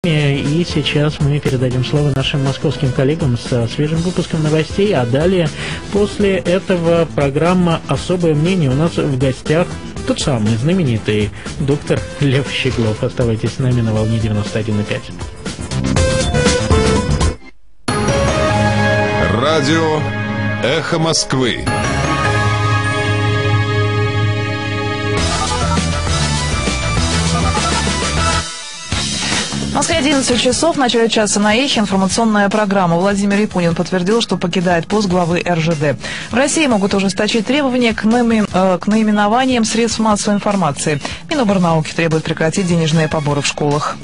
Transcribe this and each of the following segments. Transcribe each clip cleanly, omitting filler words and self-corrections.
И сейчас мы передадим слово нашим московским коллегам со свежим выпуском новостей, а далее, после этого, программа «Особое мнение». У нас в гостях тот самый знаменитый доктор Лев Щеглов. Оставайтесь с нами на волне 91,5. Радио «Эхо Москвы». В Москве 11 часов, в начале часа на Эхе информационная программа. Владимир Якунин подтвердил, что покидает пост главы РЖД. В России могут ужесточить требования к наименованиям средств массовой информации. Миноборнауки требует прекратить денежные поборы в школах.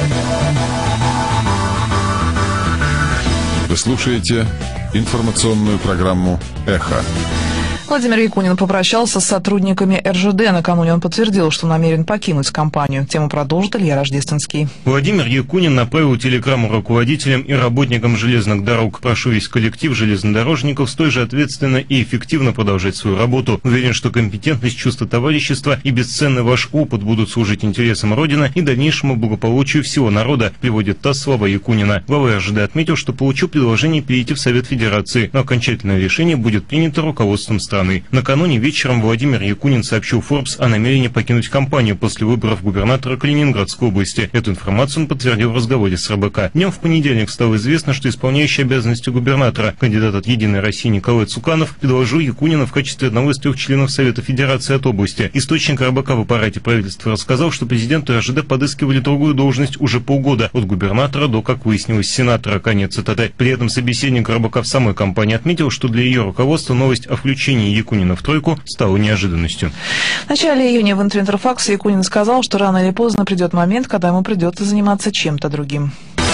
Вы слушаете информационную программу «Эхо». Владимир Якунин попрощался с сотрудниками РЖД. Накануне он подтвердил, что намерен покинуть компанию. Тему продолжит Илья Рождественский. Владимир Якунин направил телеграмму руководителям и работникам железных дорог. Прошу весь коллектив железнодорожников столь же ответственно и эффективно продолжать свою работу. Уверен, что компетентность, чувство товарищества и бесценный ваш опыт будут служить интересам Родины и дальнейшему благополучию всего народа, приводит ТАСС слова Якунина. Глава РЖД отметил, что получил предложение перейти в Совет Федерации, но окончательное решение будет принято руководством страны. Накануне вечером Владимир Якунин сообщил Forbes о намерении покинуть компанию после выборов губернатора Калининградской области. Эту информацию он подтвердил в разговоре с РБК. Днем в понедельник стало известно, что исполняющий обязанности губернатора, кандидат от «Единой России» Николай Цуканов, предложил Якунина в качестве одного из 3 членов Совета Федерации от области. Источник РБК в аппарате правительства рассказал, что президенту РЖД подыскивали другую должность уже полгода, от губернатора до, как выяснилось, сенатора. Конец цитаты. При этом собеседник РБК в самой компании отметил, что для ее руководства новость о включении Якунина в тройку стала неожиданностью. В начале июня в интерфаксе Якунин сказал, что рано или поздно придет момент, когда ему придется заниматься чем-то другим.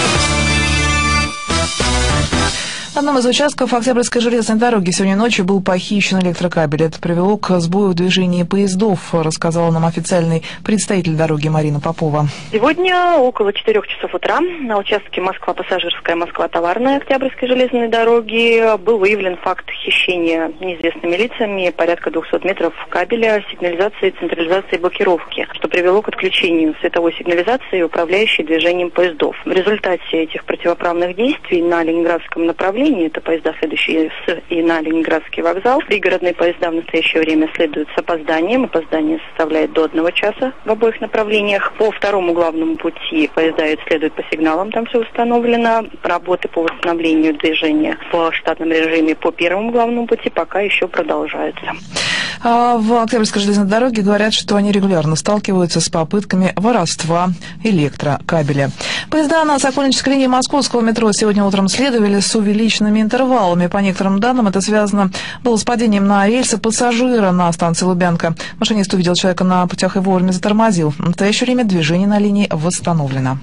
На одном из участков Октябрьской железной дороги сегодня ночью был похищен электрокабель. Это привело к сбою в движении поездов, рассказала нам официальный представитель дороги Марина Попова. Сегодня около 4 часов утра на участке Москва-Пассажирская, Москва-Товарная Октябрьской железной дороги был выявлен факт хищения неизвестными лицами порядка 200 метров кабеля сигнализации, централизации и блокировки, что привело к отключению световой сигнализации, управляющей движением поездов. В результате этих противоправных действий на Ленинградском направлении, это поезда, следующие с и на Ленинградский вокзал, пригородные поезда в настоящее время следуют с опозданием. Опоздание составляет до 1 часа в обоих направлениях. По второму главному пути поезда следуют по сигналам, там все установлено. Работы по восстановлению движения в штатном режиме по первому главному пути пока еще продолжаются. В Октябрьской железной дороге говорят, что они регулярно сталкиваются с попытками воровства электрокабеля. Поезда на Сокольнической линии московского метро сегодня утром следовали с увеличенными интервалами. По некоторым данным, это связано было с падением на рельсы пассажира на станции Лубянка. Машинист увидел человека на путях и вовремя затормозил. В настоящее время движение на линии восстановлено.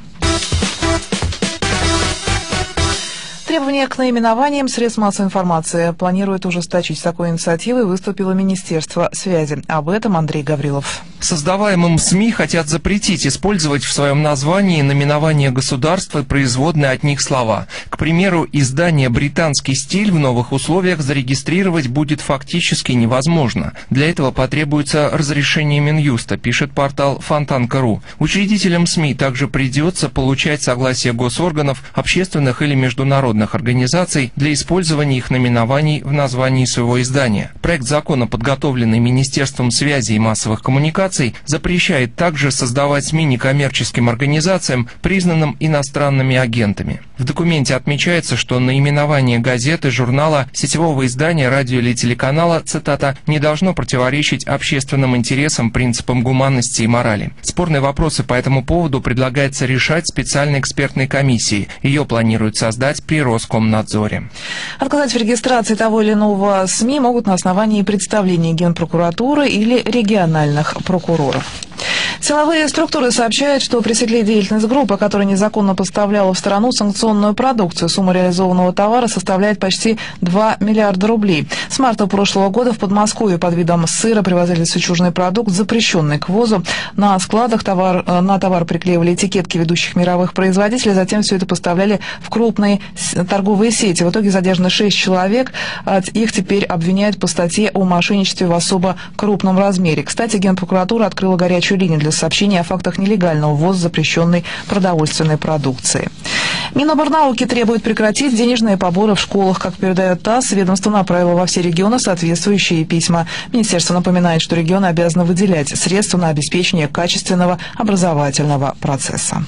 Требования к наименованиям средств массовой информации планирует ужесточить. С такой инициативой выступило Министерство связи. Об этом Андрей Гаврилов. Создаваемым СМИ хотят запретить использовать в своем названии наименование государства и производные от них слова. К примеру, издание «Британский стиль» в новых условиях зарегистрировать будет фактически невозможно. Для этого потребуется разрешение Минюста, пишет портал Фонтанка.ру. Учредителям СМИ также придется получать согласие госорганов, общественных или международных организаций для использования их наименований в названии своего издания. Проект закона, подготовленный Министерством связи и массовых коммуникаций, запрещает также создавать СМИ некоммерческим организациям, признанным иностранными агентами. В документе отмечается, что наименование газеты, журнала, сетевого издания, радио или телеканала, цитата, «не должно противоречить общественным интересам, принципам гуманности и морали». Спорные вопросы по этому поводу предлагается решать специальной экспертной комиссией. Ее планируют создать при Роскомнадзоре. Отказать в регистрации того или иного СМИ могут на основании представления Генпрокуратуры или региональных прокуроров. Силовые структуры сообщают, что пресекли деятельность группы, которая незаконно поставляла в страну санкционную продукцию. Сумма реализованного товара составляет почти 2 миллиарда рублей. С марта прошлого года в Подмосковье под видом сыра привозили сычужный продукт, запрещенный к ввозу. На складах на товар приклеивали этикетки ведущих мировых производителей, затем все это поставляли в крупные торговые сети. В итоге задержано 6 человек. Их теперь обвиняют по статье о мошенничестве в особо крупном размере. Кстати, Генпрокуратура открыла горячую линию для сообщения о фактах нелегального ввоза запрещенной продовольственной продукции. Миноборнауки требует прекратить денежные поборы в школах. Как передает ТАСС, ведомство направило во все регионы соответствующие письма. Министерство напоминает, что регионы обязаны выделять средства на обеспечение качественного образовательного процесса.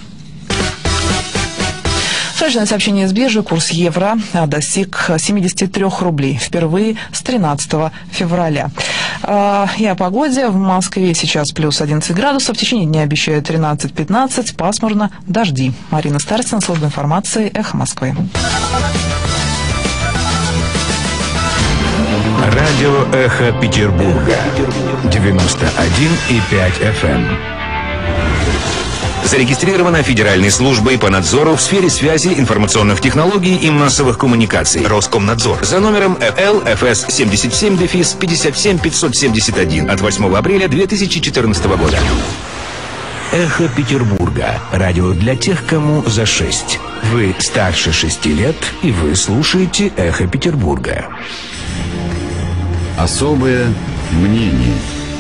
Срочное сообщение с биржи. Курс евро достиг 73 рублей впервые с 13 февраля. И о погоде. В Москве сейчас плюс 11 градусов. В течение дня обещают 13-15. Пасмурно, дожди. Марина Старостина, служба информации, Эхо Москвы. Радио Эхо Петербурга. 91,5 FM. Зарегистрирована Федеральной службой по надзору в сфере связи, информационных технологий и массовых коммуникаций. Роскомнадзор. За номером ЛФС 77-57571 от 8 апреля 2014 года. Эхо Петербурга. Радио для тех, кому за 6. Вы старше 6 лет, и вы слушаете Эхо Петербурга. Особое мнение.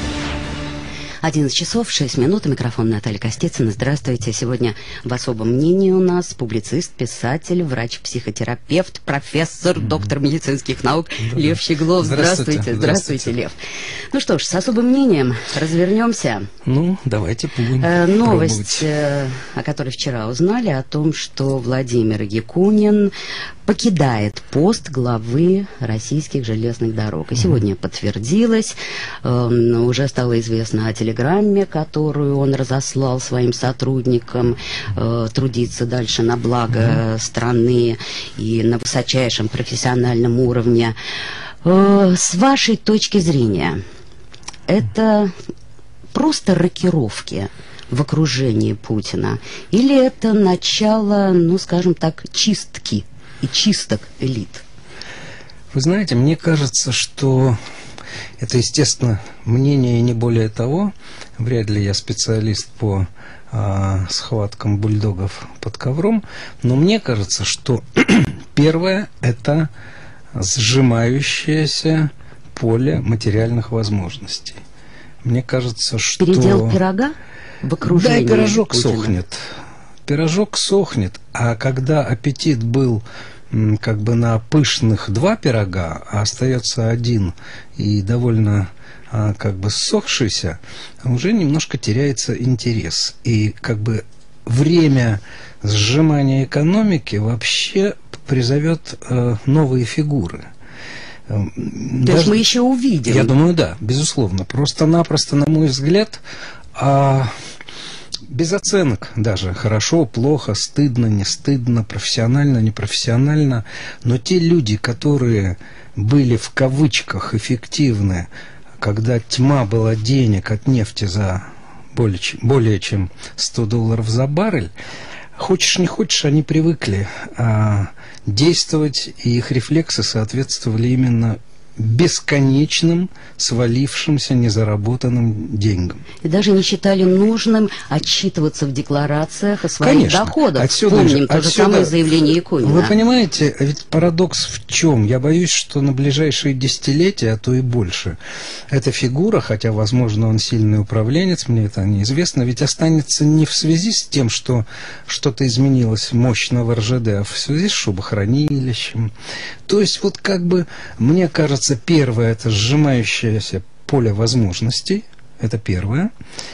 11 часов 6 минут. Микрофон Наталья Костицына. Здравствуйте. Сегодня в особом мнении у нас публицист, писатель, врач-психотерапевт, профессор, доктор медицинских наук Лев Щеглов. Здравствуйте. Здравствуйте, Лев. Ну что ж, с особым мнением развернемся. Ну, давайте будем новость, о которой вчера узнали, о том, что Владимир Якунин покидает пост главы российских железных дорог. И сегодня подтвердилось, уже стало известно о телеграмме, которую он разослал своим сотрудникам, трудиться дальше на благо страны и на высочайшем профессиональном уровне. С вашей точки зрения, это просто рокировки в окружении Путина? Или это начало, ну, скажем так, чистки и чисток элит? Вы знаете, мне кажется, что это, естественно, мнение и не более того. Вряд ли я специалист по схваткам бульдогов под ковром, но мне кажется, что первое – это сжимающееся поле материальных возможностей. Мне кажется, что... Передел пирога в окружении Да, пирожок Путина сохнет. Пирожок сохнет, а когда аппетит был как бы на пышных 2 пирога, а остается 1 и довольно как бы ссохшийся, уже немножко теряется интерес. И как бы время сжимания экономики вообще призовет новые фигуры. То есть мы еще увидим? Я думаю, да, безусловно. Просто-напросто, на мой взгляд, без оценок даже. Хорошо, плохо, стыдно, не стыдно, профессионально, непрофессионально. Но те люди, которые были в кавычках эффективны, когда тьма была денег от нефти за более чем $100 за баррель, хочешь не хочешь, они привыкли действовать, и их рефлексы соответствовали именно бесконечным, свалившимся, незаработанным деньгам. И даже не считали нужным отчитываться в декларациях о своих доходах. Помним то же самое заявление Якунина. Вы понимаете, ведь парадокс в чем? Я боюсь, что на ближайшие десятилетия, а то и больше, эта фигура, хотя, возможно, он сильный управленец, мне это неизвестно, ведь останется не в связи с тем, что что-то изменилось мощно в РЖД, а в связи с шубохранилищем. То есть, вот как бы, мне кажется, первое – это сжимающееся поле возможностей, это первое.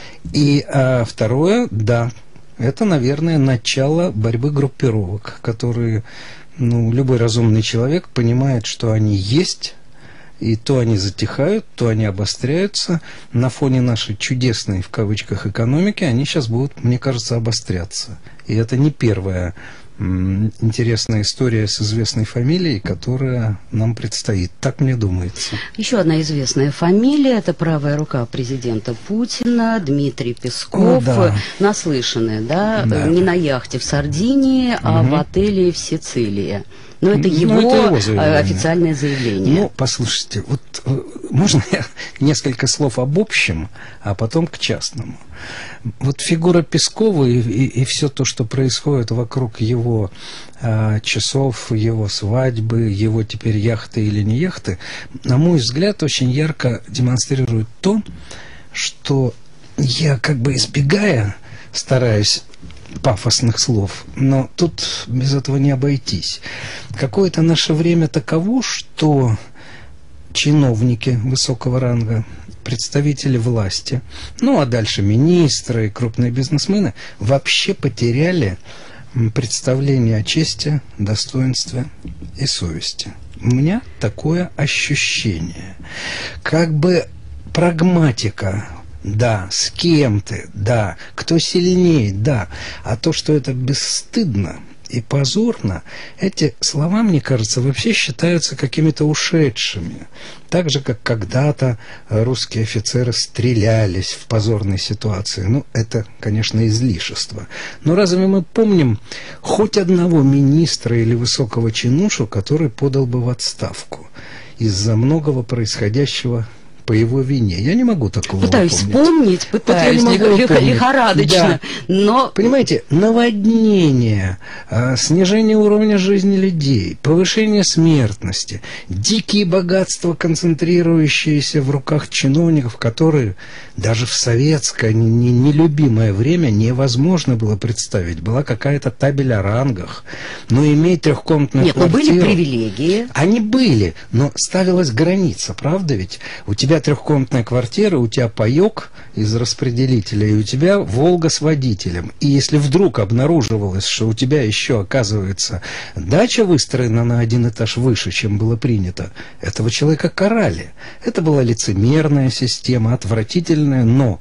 И второе, да, это, наверное, начало борьбы группировок, которые, любой разумный человек понимает, что они есть, и то они затихают, то они обостряются. На фоне нашей чудесной, в кавычках, экономики они сейчас будут, мне кажется, обостряться. И это не первая интересная история с известной фамилией, которая нам предстоит. Так мне думается. Еще одна известная фамилия – это правая рука президента Путина, Дмитрий Песков. Наслышанный, да? Не на яхте в Сардинии, а в отеле в Сицилии. Но это его официальное заявление. Послушайте, вот можно я несколько слов об общем, а потом к частному? Вот фигура Пескова и все то, что происходит вокруг его часов, его свадьбы, его теперь яхты или не яхты, на мой взгляд, очень ярко демонстрирует то, что я как бы избегая, стараюсь пафосных слов, но тут без этого не обойтись. Какое-то наше время таково, что чиновники высокого ранга, представители власти, ну а дальше министры и крупные бизнесмены вообще потеряли представление о чести, достоинстве и совести. У меня такое ощущение. Как бы прагматика, да, с кем ты, да, кто сильнее, да, а то, что это бесстыдно и позорно, эти слова, мне кажется, вообще считаются какими-то ушедшими. Так же, как когда-то русские офицеры стрелялись в позорной ситуации. Ну, это, конечно, излишество. Но разве мы помним хоть одного министра или высокого чинушу, который подал бы в отставку из-за многого происходящего по его вине? Я не могу такого пытаюсь вспомнить. пытаюсь лихорадочно, да. Но... Понимаете, наводнение, снижение уровня жизни людей, повышение смертности, дикие богатства, концентрирующиеся в руках чиновников, которые даже в советское нелюбимое время невозможно было представить. Была какая-то табель о рангах, но иметь трехкомнатную квартиру... Нет, но были привилегии. Они были, но ставилась граница, правда ведь? У тебя трехкомнатная квартира, у тебя паёк из распределителя, и у тебя «Волга» с водителем. И если вдруг обнаруживалось, что у тебя еще, оказывается, дача выстроена на один этаж выше, чем было принято, этого человека карали. Это была лицемерная система, отвратительная, но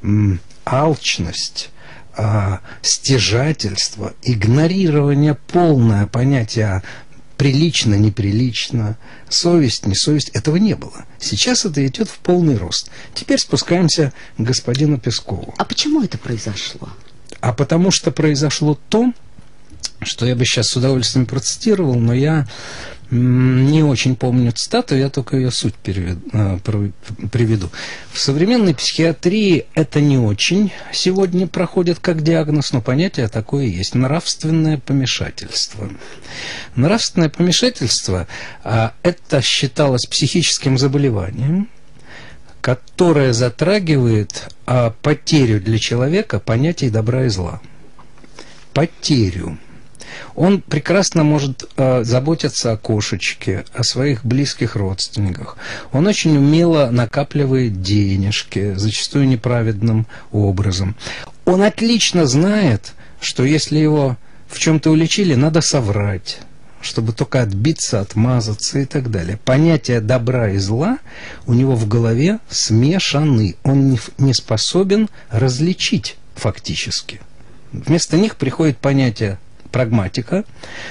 алчность, стяжательство, игнорирование полное понятия прилично, неприлично, совесть, не совесть, этого не было. Сейчас это идет в полный рост. Теперь спускаемся к господину Пескову. А почему это произошло? А потому что произошло то, что я бы сейчас с удовольствием процитировал, но я не очень помню цитату, я только ее суть приведу. В современной психиатрии это не очень сегодня проходит как диагноз, но понятие такое есть. Нравственное помешательство. Нравственное помешательство это считалось психическим заболеванием, которое затрагивает потерю для человека понятий добра и зла. Потерю. Он прекрасно может заботиться о кошечке, о своих близких родственниках. Он очень умело накапливает денежки, зачастую неправедным образом. Он отлично знает, что если его в чем-то уличили, надо соврать, чтобы только отбиться, отмазаться и так далее. Понятия добра и зла у него в голове смешаны. Он не способен различить фактически. Вместо них приходит понятие прагматика.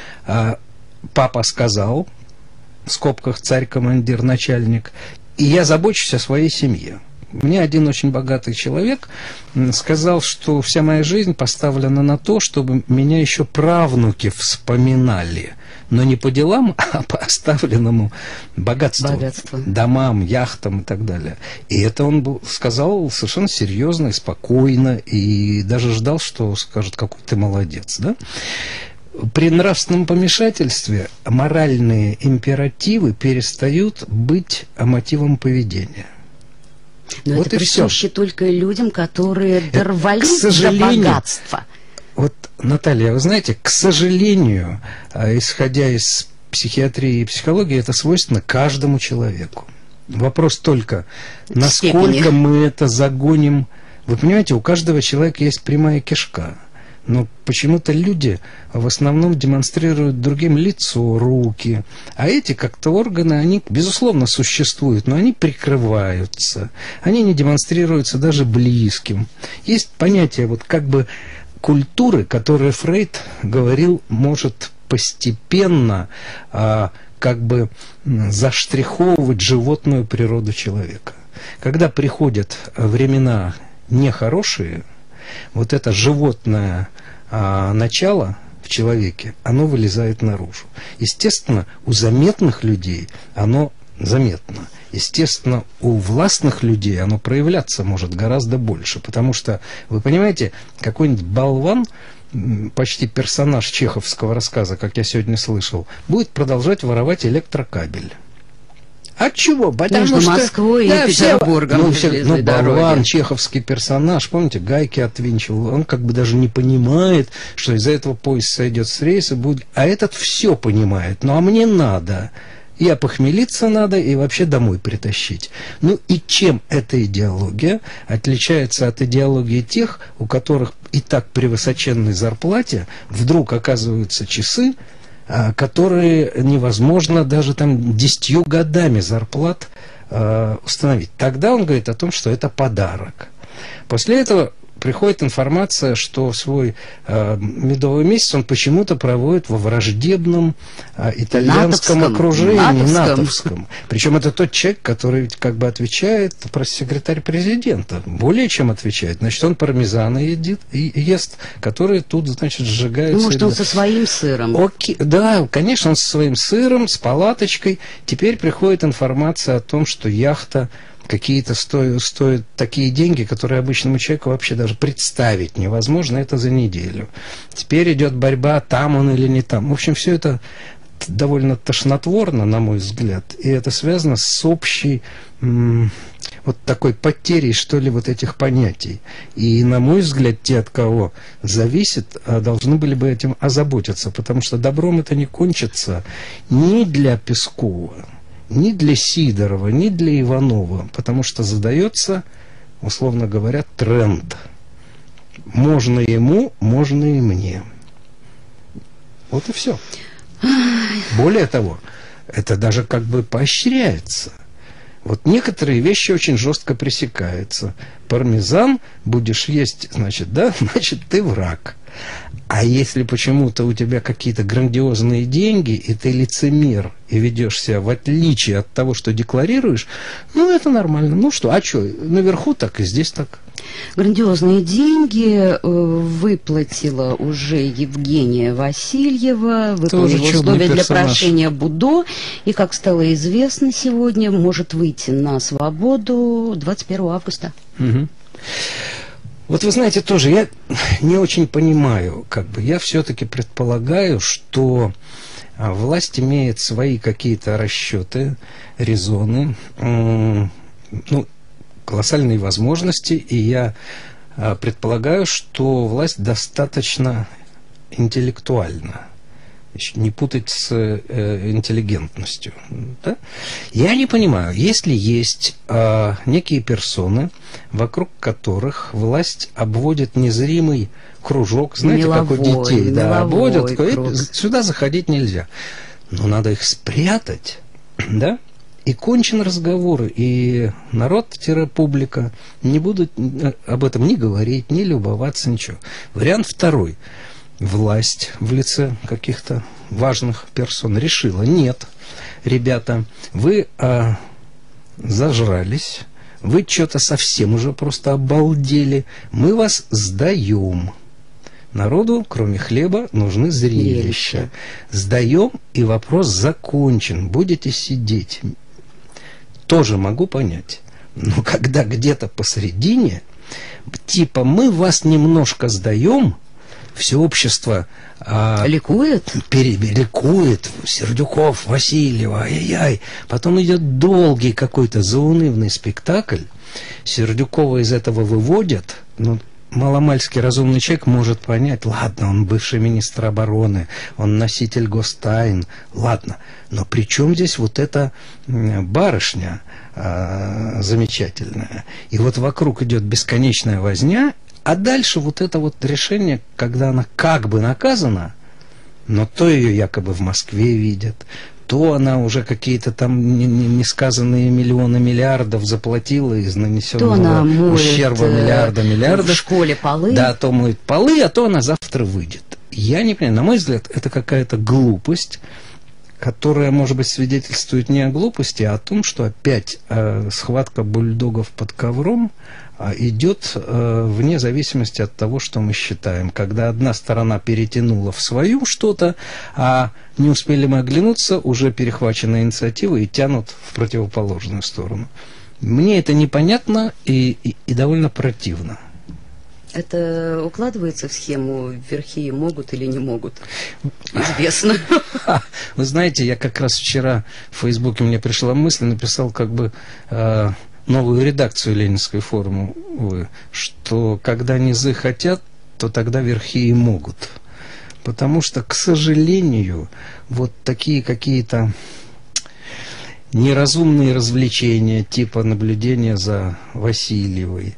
Папа сказал, в скобках царь-командир, начальник, и я забочусь о своей семье. Мне один очень богатый человек сказал, что вся моя жизнь поставлена на то, чтобы меня еще правнуки вспоминали. Но не по делам, а по оставленному богатству. Домам, яхтам и так далее. И это он сказал совершенно серьезно и спокойно, и даже ждал, что скажет, какой ты молодец. Да? При нравственном помешательстве моральные императивы перестают быть мотивом поведения. Но вот это присуще только людям, которые дорвались до богатства. Вот, Наталья, вы знаете, к сожалению, исходя из психиатрии и психологии, это свойственно каждому человеку. Вопрос только, насколько мы это загоним. Вы понимаете, у каждого человека есть прямая кишка. Но почему-то люди в основном демонстрируют другим лицо, руки. А эти как-то органы, они, безусловно, существуют, но они прикрываются. Они не демонстрируются даже близким. Есть понятие вот как бы культуры, которое Фрейд говорил, может постепенно как бы заштриховывать животную природу человека. Когда приходят времена нехорошие, вот это животное начало в человеке, оно вылезает наружу. Естественно, у заметных людей оно заметно. Естественно, у властных людей оно проявляться может гораздо больше, потому что, вы понимаете, какой-нибудь болван, почти персонаж чеховского рассказа, как я сегодня слышал, будет продолжать воровать электрокабель. От чего? Потому между что Москвой и Петербургом. Болван, чеховский персонаж, помните, гайки отвинчивал. Он как бы даже не понимает, что из-за этого поезд сойдет с рейса, будет... а этот все понимает. Ну, а мне надо. И опохмелиться надо, и вообще домой притащить. Ну, и чем эта идеология отличается от идеологии тех, у которых и так при высоченной зарплате вдруг оказываются часы, которые невозможно даже там 10 годами зарплат установить. Тогда он говорит о том, что это подарок. После этого приходит информация, что свой медовый месяц он почему-то проводит во враждебном итальянском окружении, натовском. Причем это тот человек, который как бы отвечает пресс-секретарь президента. Более чем отвечает. Значит, он пармезана ест, который тут, значит, сжигается. Ну, может, он со своим сыром. Окей. Да, конечно, он со своим сыром, с палаточкой. Теперь приходит информация о том, что яхта какие-то стоят такие деньги, которые обычному человеку вообще даже представить невозможно, это за неделю. Теперь идет борьба, там он или не там. В общем, все это довольно тошнотворно, на мой взгляд, и это связано с общей вот такой потерей, что ли, вот этих понятий. И, на мой взгляд, те, от кого зависит, должны были бы этим озаботиться, потому что добром это не кончится ни для Пескова, ни для Сидорова, ни для Иванова, потому что задается, условно говоря, тренд. Можно ему, можно и мне. Вот и все. Более того, это даже как бы поощряется. Вот некоторые вещи очень жестко пресекаются. Пармезан будешь есть, значит, да, значит, ты враг. А если почему-то у тебя какие-то грандиозные деньги, и ты лицемер, и ведешь себя в отличие от того, что декларируешь, ну, это нормально. Ну что, а что, наверху так и здесь так. Грандиозные деньги выплатила уже Евгения Васильева, выполнила условия для прошения БУДО, и, как стало известно сегодня, может выйти на свободу 21 августа. Угу. Вот вы знаете, тоже я не очень понимаю, как бы я все-таки предполагаю, что власть имеет свои какие-то расчеты, резоны, ну, колоссальные возможности, и я предполагаю, что власть достаточно интеллектуальна. Не путать с интеллигентностью. Да? Я не понимаю, если есть некие персоны, вокруг которых власть обводит незримый кружок, знаете, как у детей, да, обводят, сюда заходить нельзя. Но надо их спрятать, да? И кончен разговор, и народ-публика не будут об этом ни говорить, ни любоваться, ничего. Вариант второй. Власть в лице каких-то важных персон решила: нет, ребята, вы зажрались, вы что-то совсем уже просто обалдели, мы вас сдаем. Народу, кроме хлеба, нужны зрелища. Сдаем, и вопрос закончен. Будете сидеть. Тоже могу понять. Но когда где-то посередине, типа мы вас немножко сдаем, все общество ликует, ликует, Сердюков, Васильева, ай-яй-яй. Потом идет долгий какой-то заунывный спектакль. Сердюкова из этого выводят. Ну, маломальски разумный человек может понять: ладно, он бывший министр обороны, он носитель гостайн, ладно. Но при чем здесь вот эта барышня замечательная? И вот вокруг идет бесконечная возня. А дальше вот это вот решение, когда она как бы наказана, но то ее якобы в Москве видят, то она уже какие-то там несказанные миллионы миллиардов заплатила из нанесенного ущерба миллиардов. В школе полы. Да, то моет полы, а то она завтра выйдет. Я не понимаю, на мой взгляд, это какая-то глупость, которая, может быть, свидетельствует не о глупости, а о том, что опять схватка бульдогов под ковром идет вне зависимости от того, что мы считаем. Когда одна сторона перетянула в свою что-то, а не успели мы оглянуться, уже перехвачена инициатива и тянут в противоположную сторону. Мне это непонятно и довольно противно. Это укладывается в схему «верхи могут или не могут»? Известно. Вы знаете, я как раз вчера в Фейсбуке мне пришла мысль, написал как бы новую редакцию ленинской формулы, что когда низы хотят, то тогда верхи и могут. Потому что, к сожалению, вот такие какие-то неразумные развлечения, типа наблюдения за Васильевой,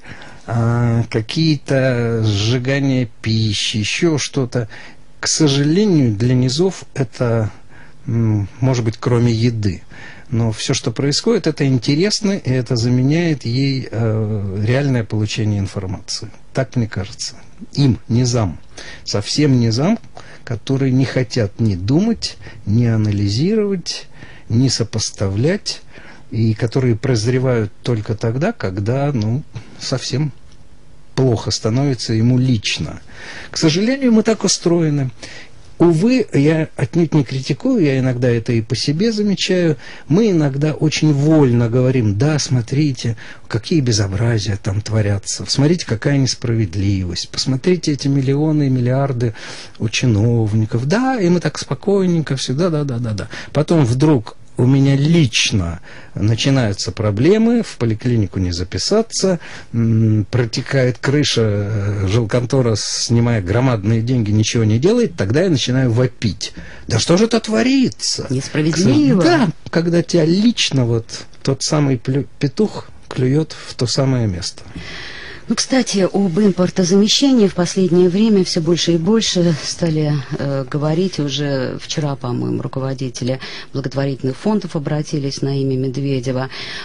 какие-то сжигания пищи, еще что-то, к сожалению, для низов это, может быть, кроме еды. Но все, что происходит, это интересно, и это заменяет ей реальное получение информации. Так мне кажется. Им, низам, совсем низам, которые не хотят ни думать, ни анализировать, ни сопоставлять, и которые прозревают только тогда, когда, совсем плохо становится ему лично. К сожалению, мы так устроены. Увы, я отнюдь не критикую, я иногда это и по себе замечаю. Мы иногда очень вольно говорим: да, смотрите, какие безобразия там творятся, смотрите, какая несправедливость, посмотрите эти миллионы и миллиарды у чиновников. Да, и мы так спокойненько все, да. Потом вдруг у меня лично начинаются проблемы, в поликлинику не записаться, протекает крыша, жилконтора, снимая громадные деньги, ничего не делает, тогда я начинаю вопить. Да что же это творится? Несправедливо. Да, когда тебя лично вот тот самый петух клюет в то самое место. Кстати, об импортозамещении в последнее время все больше и больше стали говорить. Уже вчера, по-моему, руководители благотворительных фондов обратились на имя Медведева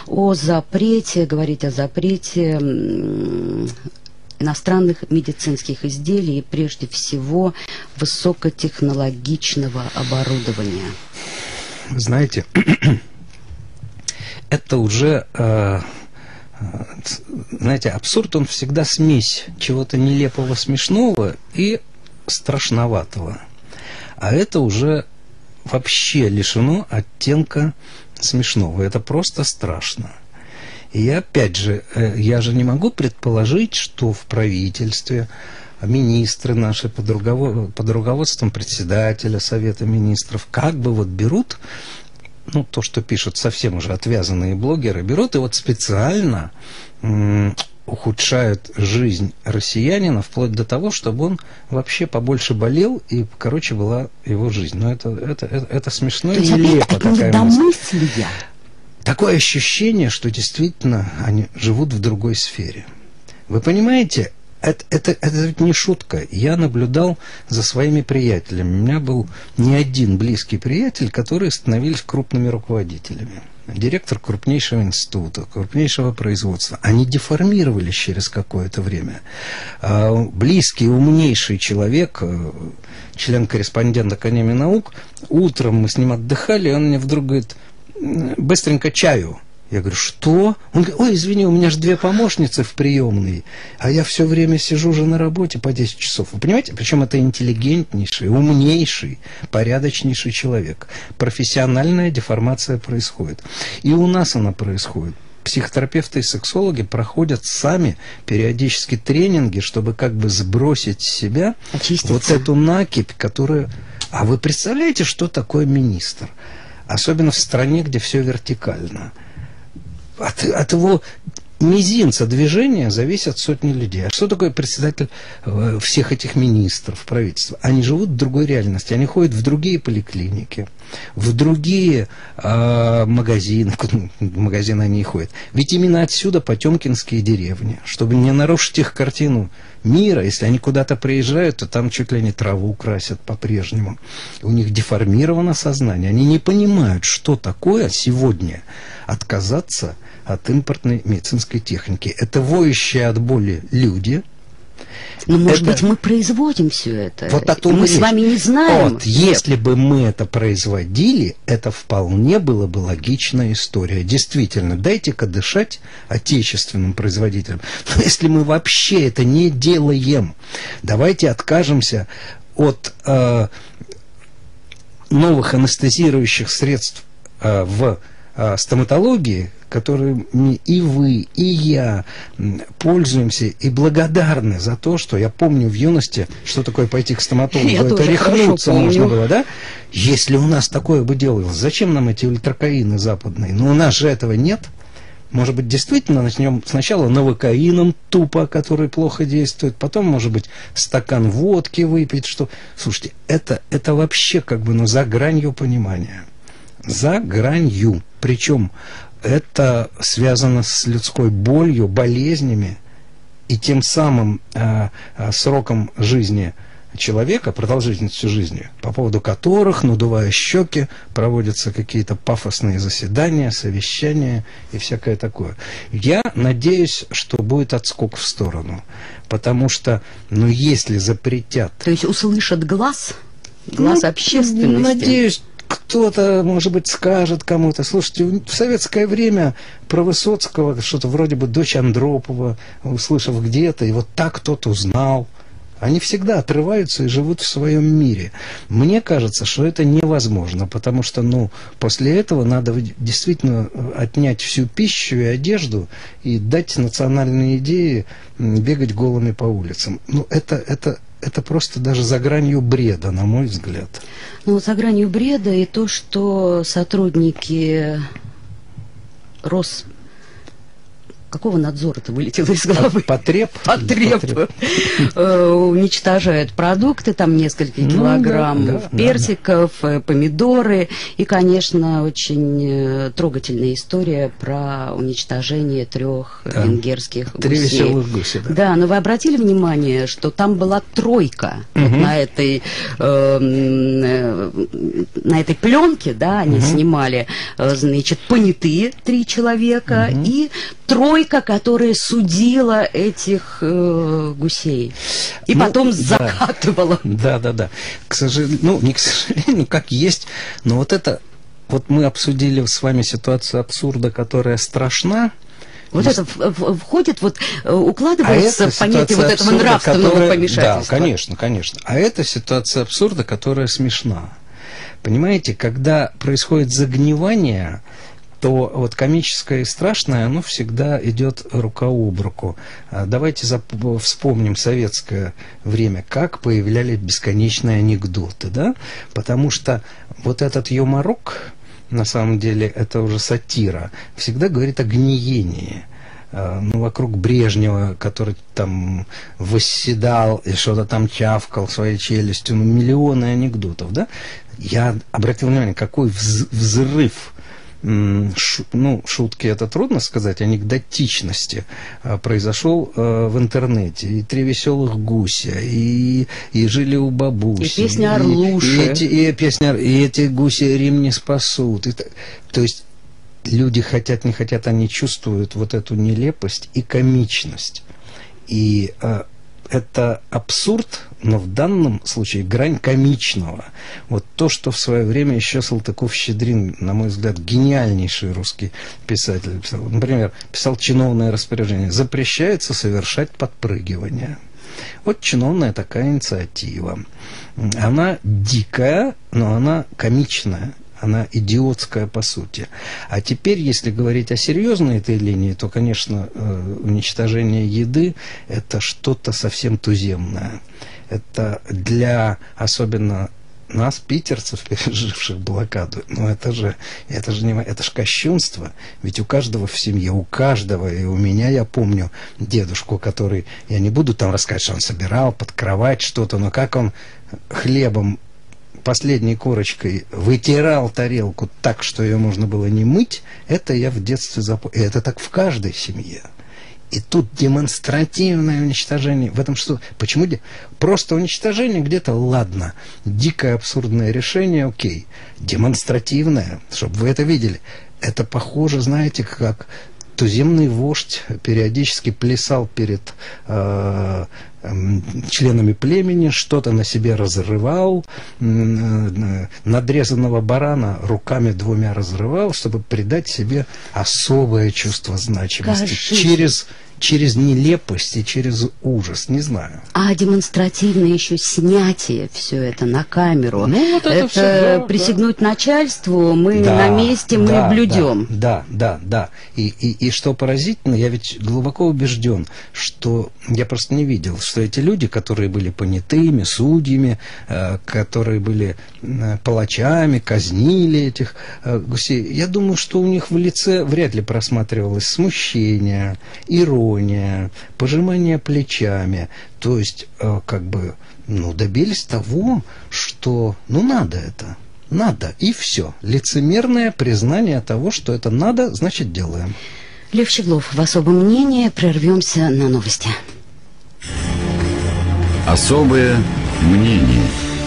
говорить о запрете иностранных медицинских изделий и, прежде всего, высокотехнологичного оборудования. Знаете, это уже... Знаете, абсурд, он всегда смесь чего-то нелепого, смешного и страшноватого. А это уже вообще лишено оттенка смешного. Это просто страшно. И опять же, я же не могу предположить, что в правительстве министры наши под руководством председателя Совета министров как бы вот берут... то, что пишут совсем уже отвязанные блогеры, берут и вот специально ухудшают жизнь россиянина вплоть до того, чтобы он вообще побольше болел и, короче, была его жизнь. Но это смешно и нелепо. Такая недомыслие. Такое ощущение, что действительно они живут в другой сфере. Вы понимаете, это ведь не шутка. Я наблюдал за своими приятелями. У меня был не один близкий приятель, которые становились крупными руководителями. Директор крупнейшего института, крупнейшего производства. Они деформировались через какое-то время. Близкий, умнейший человек, член-корреспондент Академии наук, утром мы с ним отдыхали, и он мне вдруг говорит: быстренько чаю. Я говорю: что? Он говорит: ой, извини, у меня же 2 помощницы в приемной, а я все время сижу же на работе по 10 часов. Вы понимаете? Причем это интеллигентнейший, умнейший, порядочнейший человек. Профессиональная деформация происходит. И у нас она происходит. Психотерапевты и сексологи проходят сами периодически тренинги, чтобы как бы сбросить с себя вот эту накипь, которая... А вы представляете, что такое министр? Особенно в стране, где все вертикально. От его мизинца движения зависят сотни людей. А что такое председатель всех этих министров правительства? Они живут в другой реальности. Они ходят в другие поликлиники, в другие магазины. В магазины они и ходят. Ведь именно отсюда потемкинские деревни. Чтобы не нарушить их картину мира, если они куда-то приезжают, то там чуть ли не траву красят по-прежнему. У них деформировано сознание. Они не понимают, что такое сегодня отказаться от импортной медицинской техники. Это воющие от боли люди. Но, может быть, мы производим все это. Вот о том мы с вами не знаем. Вот, если бы мы это производили, это вполне было бы логичная история. Действительно, дайте-ка дышать отечественным производителям. Но если мы вообще это не делаем, давайте откажемся от новых анестезирующих средств в стоматологии, которыми и вы, и я пользуемся и благодарны за то, что я помню в юности, что такое пойти к стоматологу. Это рехнуться можно было, да? Если у нас такое бы делалось, зачем нам эти ультракаины западные? Но у нас же этого нет. Может быть, действительно начнем сначала новокаином тупо, который плохо действует, потом, может быть, стакан водки выпить, что... Слушайте, это вообще как бы, ну, за гранью понимания. За гранью. Причем это связано с людской болью, болезнями и тем самым сроком жизни человека, продолжительностью жизни, по поводу которых, надувая щеки, проводятся какие-то пафосные заседания, совещания и всякое такое. Я надеюсь, что будет отскок в сторону, потому что, ну, если запретят... То есть услышат глаз общественности? Надеюсь, кто-то, может быть, скажет кому-то: слушайте, в советское время про Высоцкого что-то вроде бы дочь Андропова, услышав где-то, и вот так кто-то узнал. Они всегда отрываются и живут в своем мире. Мне кажется, что это невозможно, потому что, ну, после этого надо действительно отнять всю пищу и одежду и дать национальные идеи бегать голыми по улицам. Ну, это просто даже за гранью бреда, на мой взгляд. Ну, за гранью бреда и то, что сотрудники Какого надзора-то вылетело из головы? Потреб. Уничтожают продукты, там несколько килограммов персиков, помидоры. И, конечно, очень трогательная история про уничтожение 3 венгерских гусей. 3 веселых гуся, да. Да, но вы обратили внимание, что там была тройка вот на этой пленке, да, они снимали, значит, понятые 3 человека и тройка, которая судила этих гусей. И потом закатывала. Да. К сожалению, ну, не к сожалению, как есть, но вот это, вот мы обсудили с вами ситуацию абсурда, которая страшна. Вот это входит, вот укладывается в понятие вот этого нравственного помешательства. Да, конечно. А это ситуация абсурда, которая смешна. Понимаете, когда происходит загнивание, то вот комическое и страшное, оно всегда идет рука об руку. Давайте вспомним советское время, как появлялись бесконечные анекдоты, да? Потому что вот этот юморок, на самом деле, это уже сатира, всегда говорит о гниении. Ну, вокруг Брежнева, который там восседал и что-то там чавкал своей челюстью, ну, миллионы анекдотов, да? Я обратил внимание, какой взрыв, ну, шутки это трудно сказать, анекдотичности произошел в интернете. И 3 веселых гуся, и жили у бабуси. И песня Орлуши. И эти гуси Рим не спасут. То есть люди хотят, не хотят, они чувствуют вот эту нелепость и комичность. И это абсурд, но в данном случае грань комичного. Вот то, что в свое время еще Салтыков-Щедрин, на мой взгляд, гениальнейший русский писатель писал. Например, писал чиновное распоряжение: запрещается совершать подпрыгивание. Вот чиновная такая инициатива. Она дикая, но она комичная. Она идиотская по сути. А теперь, если говорить о серьезной этой линии, то, конечно, уничтожение еды – это что-то совсем туземное. Это для, особенно нас, питерцев, переживших блокаду, но это же кощунство. Ведь у каждого в семье, у каждого, и у меня, я помню дедушку, который, я не буду там рассказывать, что он собирал под кровать что-то, но как он хлебом последней корочкой вытирал тарелку так, что ее можно было не мыть, это я в детстве запомнил. И это так в каждой семье. И тут демонстративное уничтожение. В этом что? Почему? Просто уничтожение где-то, ладно. Дикое абсурдное решение, окей. Демонстративное, чтобы вы это видели. Это похоже, знаете, как туземный вождь периодически плясал перед членами племени, что-то на себе разрывал, надрезанного барана руками 2 разрывал, чтобы придать себе особое чувство значимости. через нелепость и через ужас, не знаю. А демонстративное еще снятие все это на камеру. Ну, вот это все, да, присягнуть начальству, мы на месте, мы блюдем. Да. И что поразительно, я ведь глубоко убежден, что я просто не видел, что эти люди, которые были понятыми, судьями, которые были палачами, казнили этих гусей, я думаю, что у них в лице вряд ли просматривалось смущение, ирония, пожимание плечами. То есть, добились того, что, надо это. Надо, и все. Лицемерное признание того, что это надо, значит, делаем. Лев Щеглов, в особом мнении, прервемся на новости. Особое мнение.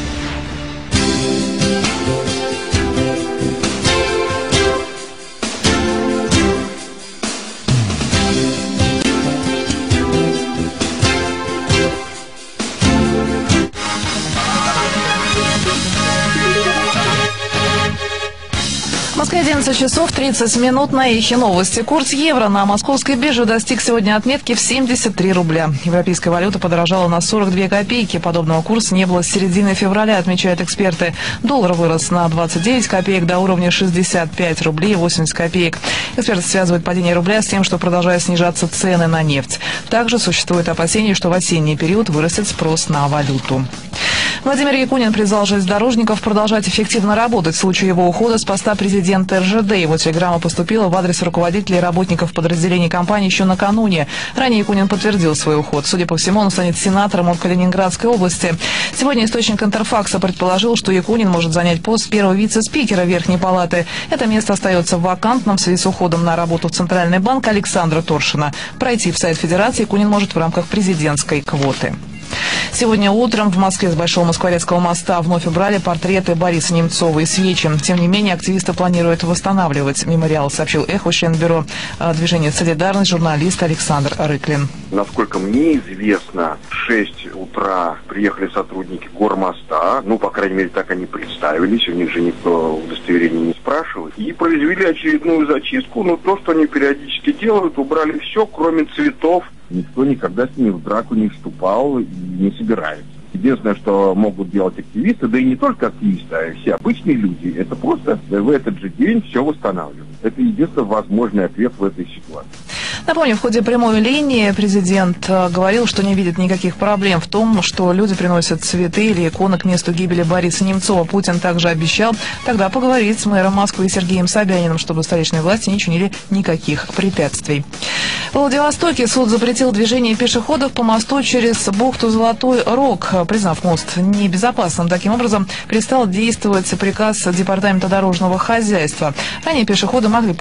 В Москве 11 часов 30 минут на Эхе новости. Курс евро на московской бирже достиг сегодня отметки в 73 рубля. Европейская валюта подорожала на 42 копейки. Подобного курса не было с середины февраля, отмечают эксперты. Доллар вырос на 29 копеек до уровня 65 рублей 80 копеек. Эксперты связывают падение рубля с тем, что продолжают снижаться цены на нефть. Также существует опасение, что в осенний период вырастет спрос на валюту. Владимир Якунин призвал железнодорожников продолжать эффективно работать в случае его ухода с поста президента РЖД. Его телеграмма поступила в адрес руководителей и работников подразделений компании еще накануне. Ранее Якунин подтвердил свой уход. Судя по всему, он станет сенатором от Калининградской области. Сегодня источник Интерфакса предположил, что Якунин может занять пост первого вице-спикера Верхней Палаты. Это место остается вакантным в связи с уходом на работу в Центральный банк Александра Торшина. Пройти в сайт Федерации Якунин может в рамках президентской квоты. Сегодня утром в Москве с Большого Москворецкого моста вновь убрали портреты Бориса Немцова и свечи. Тем не менее, активисты планируют восстанавливать мемориал, сообщил «Эхо», член бюро движения «Солидарность», журналист Александр Рыклин. Насколько мне известно, в 6 утра приехали сотрудники Гормоста, по крайней мере, так они представились, у них же никто удостоверения не спрашивает, и произвели очередную зачистку, то, что они периодически делают, убрали все, кроме цветов. Никто никогда с ними в драку не вступал и не собирается. Единственное, что могут делать активисты, да и не только активисты, а и все обычные люди, это просто в этот же день все восстанавливать. Это единственный возможный ответ в этой ситуации. Напомню, в ходе прямой линии президент говорил, что не видит никаких проблем в том, что люди приносят цветы или иконы к месту гибели Бориса Немцова. Путин также обещал тогда поговорить с мэром Москвы Сергеем Собяниным, чтобы столичные власти не чинили никаких препятствий. В Владивостоке суд запретил движение пешеходов по мосту через бухту Золотой Рог, признав мост небезопасным. Таким образом, перестал действовать приказ Департамента дорожного хозяйства. Ранее пешеходы могли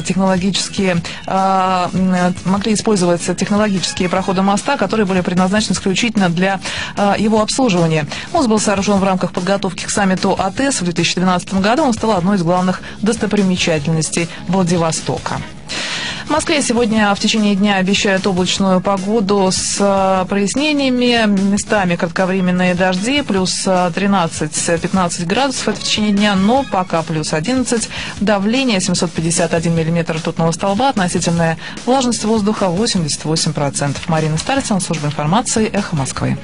использовать технологические проходы моста, которые были предназначены исключительно для его обслуживания. Мост был сооружен в рамках подготовки к саммиту АТЭС в 2012 году. Он стал одной из главных достопримечательностей Владивостока. В Москве сегодня в течение дня обещают облачную погоду с прояснениями, местами кратковременные дожди, плюс 13-15 градусов, это в течение дня, но пока плюс 11, давление 751 миллиметр ртутного столба, относительная влажность воздуха 88%. Марина Старцева, служба информации, «Эхо Москвы».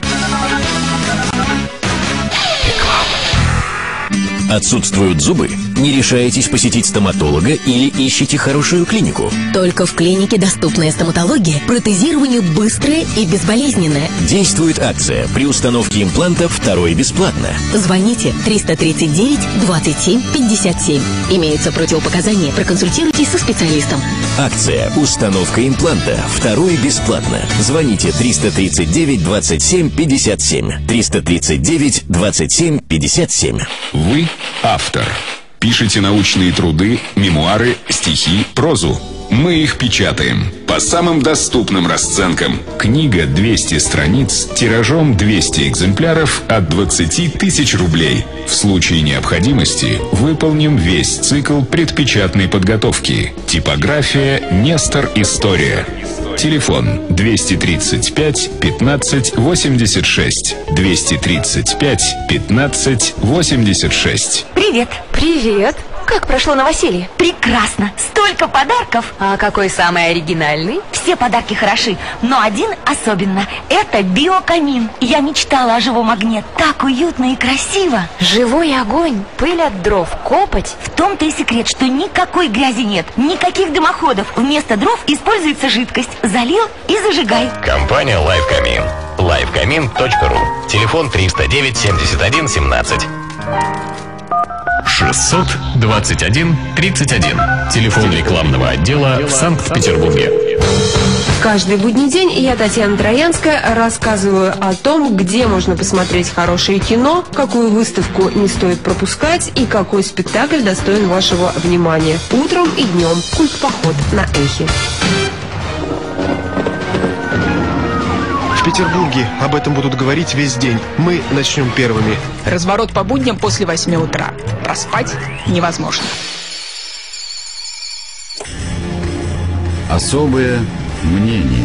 Отсутствуют зубы? Не решаетесь посетить стоматолога или ищете хорошую клинику? Только в клинике «Доступная стоматология» протезирование быстрое и безболезненное. Действует акция. При установке импланта второй бесплатно. Звоните 339 27 57. Имеются противопоказания. Проконсультируйтесь со специалистом. Акция. Установка импланта второй бесплатно. Звоните 339 27 57. 339 27 57. Вы автор. Пишите научные труды, мемуары, стихи, прозу. Мы их печатаем по самым доступным расценкам. Книга 200 страниц тиражом 200 экземпляров от 20 тысяч рублей. В случае необходимости выполним весь цикл предпечатной подготовки. Типография «Нестор История». Телефон 235 15 86. 235 15 86. Привет. Привет. как прошло новоселье? Прекрасно! Столько подарков! А какой самый оригинальный? Все подарки хороши, но один особенно. Это биокамин. Я мечтала о живом огне. Так уютно и красиво. Живой огонь, пыль от дров, копоть. В том-то и секрет, что никакой грязи нет, никаких дымоходов. Вместо дров используется жидкость. Залил и зажигай. Компания «Лайфкамин». Lifekamin.ru. Телефон 309 71 17. 621 31. Телефон рекламного отдела в Санкт-Петербурге. Каждый будний день я, Татьяна Троянская, рассказываю о том, где можно посмотреть хорошее кино, какую выставку не стоит пропускать и какой спектакль достоин вашего внимания. Утром и днем. Культ-поход на Эхе. В Петербурге об этом будут говорить весь день. Мы начнем первыми. Разворот по будням после 8 утра. Проспать невозможно. Особое мнение.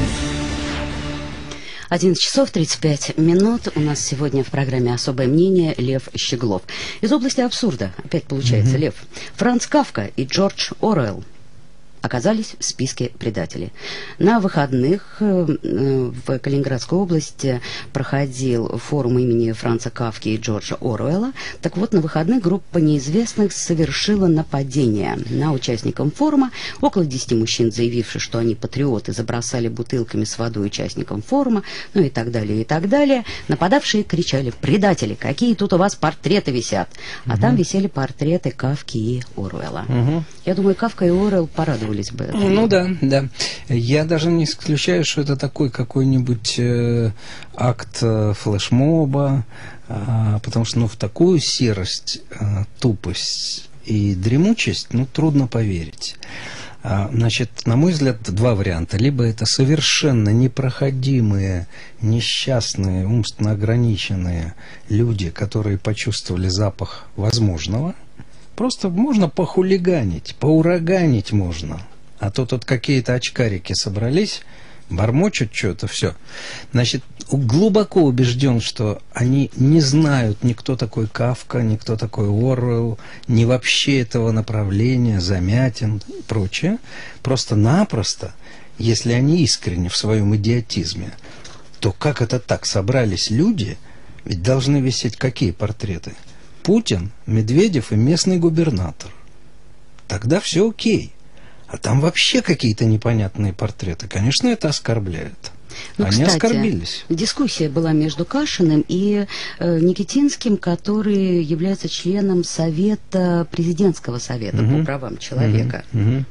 11 часов 35 минут. У нас сегодня в программе «Особое мнение» Лев Щеглов. Из области абсурда, опять получается, Лев. Франц Кафка и Джордж Оруэлл оказались в списке предателей. На выходных в Калининградской области проходил форум имени Франца Кафки и Джорджа Оруэлла. Так вот, на выходных группа неизвестных совершила нападение на участников форума. Около 10 мужчин, заявивших, что они патриоты, забросали бутылками с водой участникам форума, ну и так далее, и так далее. Нападавшие кричали: «Предатели, какие тут у вас портреты висят?» А там висели портреты Кафки и Оруэлла. Я думаю, Кафка и Оруэлл порадовались бы этому. Ну да, да. Я даже не исключаю, что это такой какой-нибудь акт флешмоба, потому что в такую серость, тупость и дремучесть трудно поверить. Значит, на мой взгляд, два варианта. Либо это совершенно непроходимые, несчастные, умственно ограниченные люди, которые почувствовали запах возможного. Просто можно похулиганить, поураганить можно. А то тут какие-то очкарики собрались, бормочут что-то, все. Значит, глубоко убежден, что они не знают ни кто такой Кафка, ни кто такой Оруэлл, ни вообще этого направления, Замятин и прочее. Просто-напросто, если они искренне в своем идиотизме, то как это так? Собрались люди, ведь должны висеть какие портреты? Путин, Медведев и местный губернатор. Тогда все окей. А там вообще какие-то непонятные портреты. Конечно, это оскорбляет. Они, кстати, оскорбились. Дискуссия была между Кашиным и Никитинским, который является членом Совета, президентского совета по правам человека.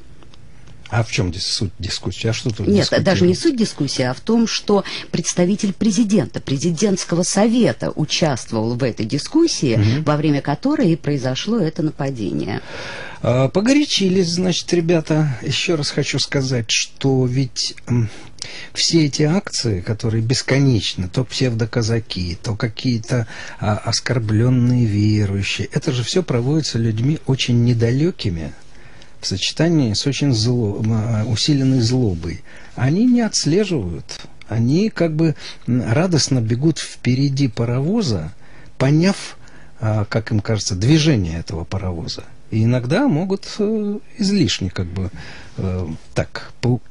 А в чем здесь суть дискуссии? А что тут Нет, даже не суть дискуссии, а в том, что представитель президента, президентского совета участвовал в этой дискуссии, во время которой и произошло это нападение. Погорячились, значит, ребята. Еще раз хочу сказать, что ведь все эти акции, которые бесконечны, то псевдоказаки, то какие-то оскорбленные верующие, это же все проводится людьми очень недалекими, в сочетании с очень усиленной злобой. Они не отслеживают, они как бы радостно бегут впереди паровоза, поняв, как им кажется, движение этого паровоза. И иногда могут излишне как бы так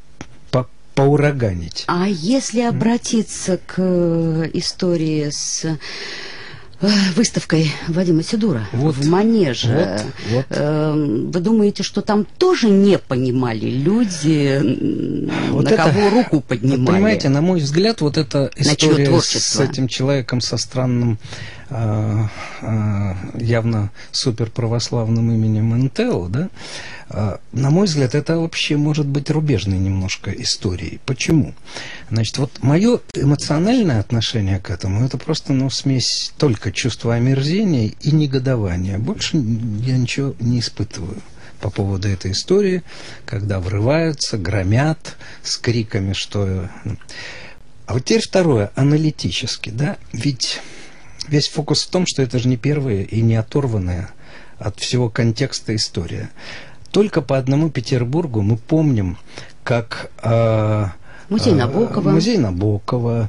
поураганить. А если обратиться к истории с выставкой Вадима Сидура в Манеже. Вы думаете, что там тоже не понимали люди, на кого руку поднимали? Вот, понимаете, на мой взгляд, вот эта история с этим человеком со странным, явно суперправославным именем Интел, да, на мой взгляд, это вообще может быть рубежной немножко историей. Почему? Значит, вот мое эмоциональное отношение к этому, это просто, смесь только чувства омерзения и негодования. Больше я ничего не испытываю по поводу этой истории, когда врываются, громят с криками, что... А вот теперь второе, аналитически, да, ведь весь фокус в том, что это же не первая и не оторванная от всего контекста история. Только по одному Петербургу мы помним, как Музей Набокова. Музей Набокова,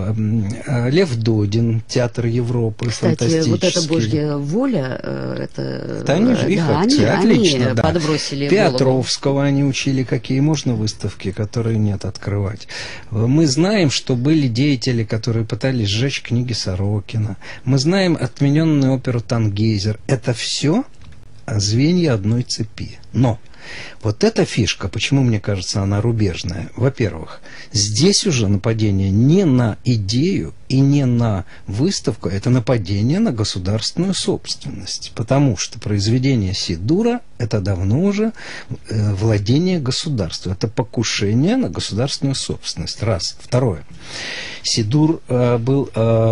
Лев Додин, Театр Европы, кстати, фантастический. Вот эта Божья воля, это они же их акции, отлично, они подбросили Петровского голову. Они учили, какие можно выставки, которые нет, открывать. Мы знаем, что были деятели, которые пытались сжечь книги Сорокина. Мы знаем отмененную оперу «Тангейзер». Это все звенья одной цепи. Но вот эта фишка, почему, мне кажется, она рубежная? Во-первых, здесь уже нападение не на идею и не на выставку, это нападение на государственную собственность. Потому что произведение Сидура – это давно уже владение государства. Это покушение на государственную собственность. Раз. Второе. Сидур был...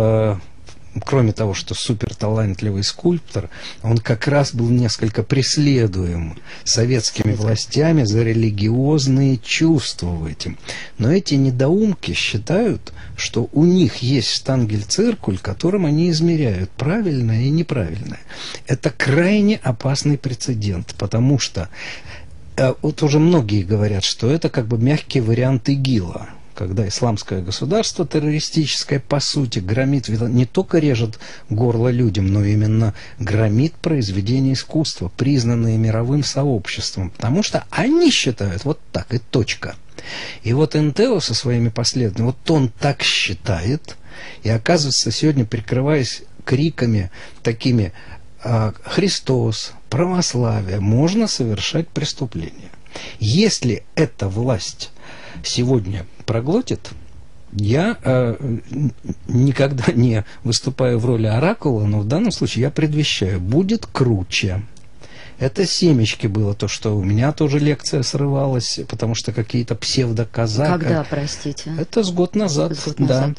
кроме того, что суперталантливый скульптор, он как раз был несколько преследуем советскими властями за религиозные чувства в этом. Но эти недоумки считают, что у них есть штангель-циркуль, которым они измеряют правильное и неправильное. Это крайне опасный прецедент, потому что вот уже многие говорят, что это как бы мягкий вариант ИГИЛа, когда исламское государство террористическое, по сути, громит, не только режет горло людям, но именно громит произведения искусства, признанные мировым сообществом. Потому что они считают вот так, и точка. И вот НТО со своими последователями, вот он так считает, и оказывается, сегодня, прикрываясь криками такими «Христос», «Православие», можно совершать преступления. Если эта власть сегодня проглотит, я никогда не выступаю в роли оракула, но в данном случае я предвещаю, будет круче. Это семечки было, то, что у меня тоже лекция срывалась, потому что какие-то псевдоказаки. Когда, простите? Это с год назад, да.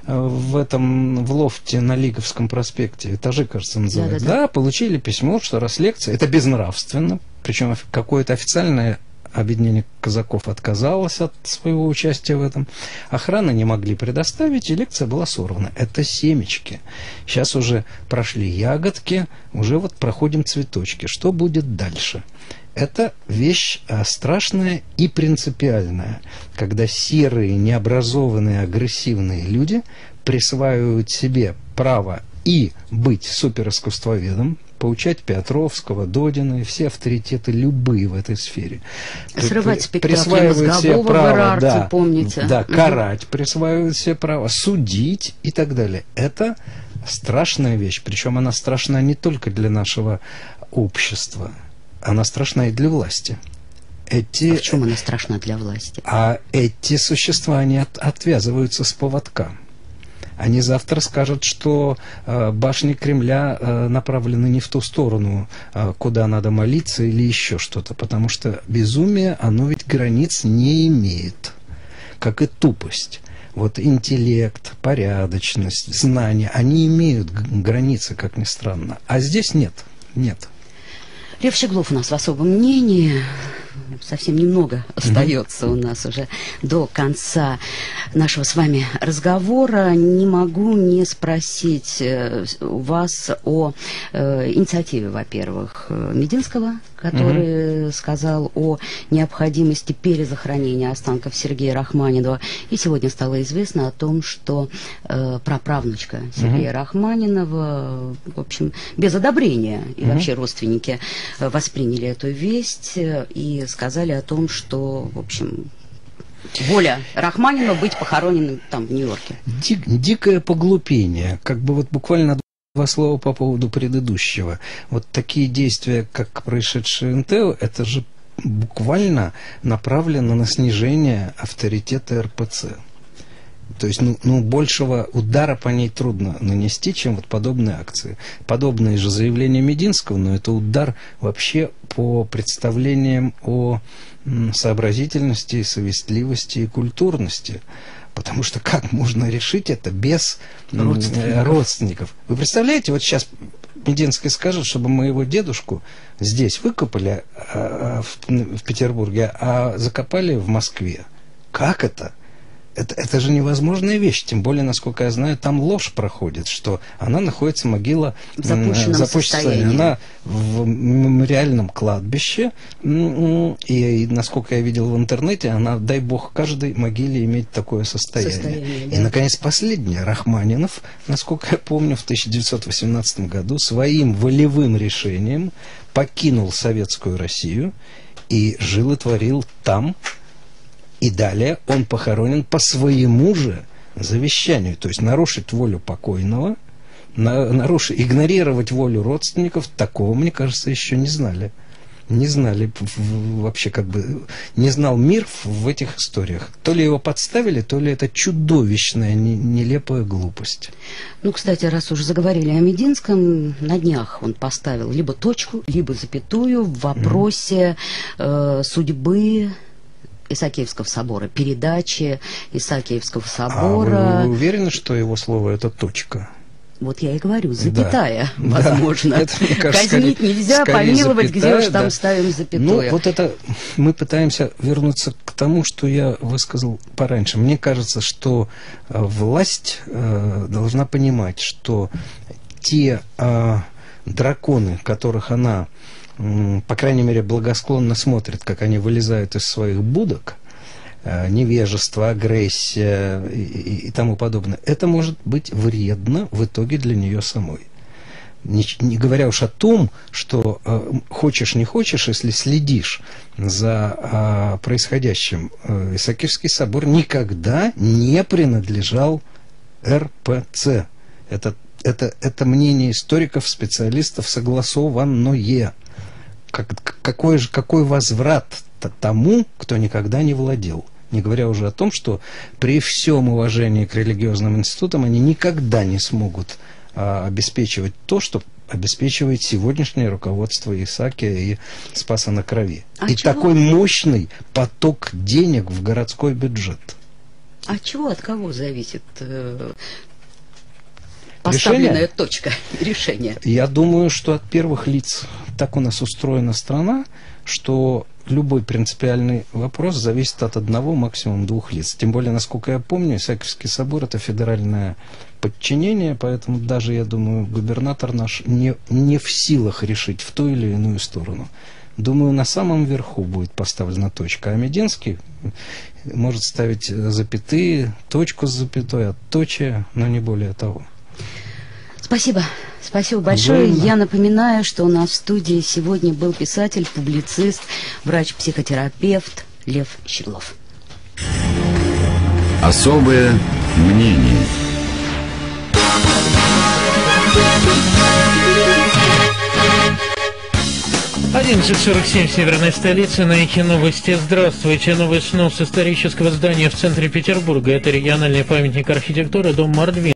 В лофте на Лиговском проспекте, этажи, кажется, называют. Да, получили письмо, что раз лекция, это безнравственно, причем какое-то официальное объединение казаков отказалось от своего участия в этом. Охраны не могли предоставить, и лекция была сорвана. Это семечки. Сейчас уже прошли ягодки, уже вот проходим цветочки. Что будет дальше? Это вещь страшная и принципиальная, когда серые, необразованные, агрессивные люди присваивают себе право и быть суперискусствоведом, поучать Петровского, Додина и все авторитеты любые в этой сфере. Срывать спектакли Мозгового в Эрарте, да, помните? Да, карать, присваивать себе право, судить и так далее. Это страшная вещь, причем она страшна не только для нашего общества, она страшна и для власти. А в чем она страшна для власти? А эти существа, они отвязываются с поводка. Они завтра скажут, что башни Кремля направлены не в ту сторону, куда надо молиться или еще что-то, потому что безумие, оно ведь границ не имеет, как и тупость. Вот интеллект, порядочность, знания, они имеют границы, как ни странно. А здесь нет, нет. Лев Щеглов у нас в особом мнении. Совсем немного остается у нас уже до конца нашего с вами разговора. Не могу не спросить у вас о инициативе, во-первых, Мединского, который сказал о необходимости перезахоронения останков Сергея Рахманинова. И сегодня стало известно о том, что праправнучка Сергея Рахманинова, в общем, без одобрения, и вообще родственники восприняли эту весть и сказали о том, что, в общем, воля Рахманинова быть похороненным там в Нью-Йорке. Дикое поглупение, как бы вот буквально два слова по поводу предыдущего. Вот такие действия, как происшедшие НТО, это же буквально направлено на снижение авторитета РПЦ. То есть, большего удара по ней трудно нанести, чем вот подобные акции. Подобные же заявления Мединского, но это удар вообще по представлениям о сообразительности, совестливости и культурности. Потому что как можно решить это без родственников? Вы представляете, вот сейчас Мединский скажет, чтобы моего дедушку здесь выкопали в Петербурге, а закопали в Москве. Как это? Это же невозможная вещь, тем более, насколько я знаю, там ложь проходит, что она находится, могила в запущенном состоянии. Она в мемориальном кладбище, и, насколько я видел в интернете, она, дай бог, каждой могиле иметь такое состояние. И, наконец, последнее. Рахманинов, насколько я помню, в 1918 году своим волевым решением покинул Советскую Россию и жил и творил там. И далее он похоронен по своему же завещанию. То есть нарушить волю покойного, игнорировать волю родственников, такого, мне кажется, еще не знали. Не знали вообще, не знал мир в этих историях. То ли его подставили, то ли это чудовищная, нелепая глупость. Ну, кстати, раз уж заговорили о Мединском, на днях он поставил либо точку, либо запятую в вопросе судьбы Исаакиевского собора, передачи Исаакиевского собора. А вы уверены, что его слово это точка? Вот я и говорю, запятая, да, возможно. Да, это, мне кажется, казнить нельзя, помиловать, запятая, где уж там ставим запятую. Ну, вот это мы пытаемся вернуться к тому, что я высказал пораньше. Мне кажется, что власть должна понимать, что те драконы, которых она, по крайней мере, благосклонно смотрит, как они вылезают из своих будок, невежество, агрессия и тому подобное, это может быть вредно в итоге для нее самой. Не говоря уж о том, что хочешь не хочешь, если следишь за происходящим, Исаакиевский собор никогда не принадлежал РПЦ. Это мнение историков, специалистов согласованное. Какой возврат тому, кто никогда не владел? Не говоря уже о том, что при всем уважении к религиозным институтам они никогда не смогут обеспечивать то, что обеспечивает сегодняшнее руководство Исаакия и Спаса на Крови. И чего? Такой мощный поток денег в городской бюджет. А чего, от кого зависит поставленная точка решения? Я думаю, что от первых лиц. Так у нас устроена страна, что любой принципиальный вопрос зависит от одного, максимум двух лиц. Тем более, насколько я помню, Исаакиевский собор – это федеральное подчинение, поэтому даже, я думаю, губернатор наш не в силах решить в ту или иную сторону. Думаю, на самом верху будет поставлена точка, а Мединский может ставить запятые, точку с запятой, отточие, но не более того. Спасибо. Спасибо большое. Я напоминаю, что у нас в студии сегодня был писатель, публицист, врач-психотерапевт Лев Щеглов. Особое мнение. «11:47 в северной столице, на эхе новости. Здравствуйте. Новый снос исторического здания в центре Петербурга. Это региональный памятник архитектуры, дом Мордвин.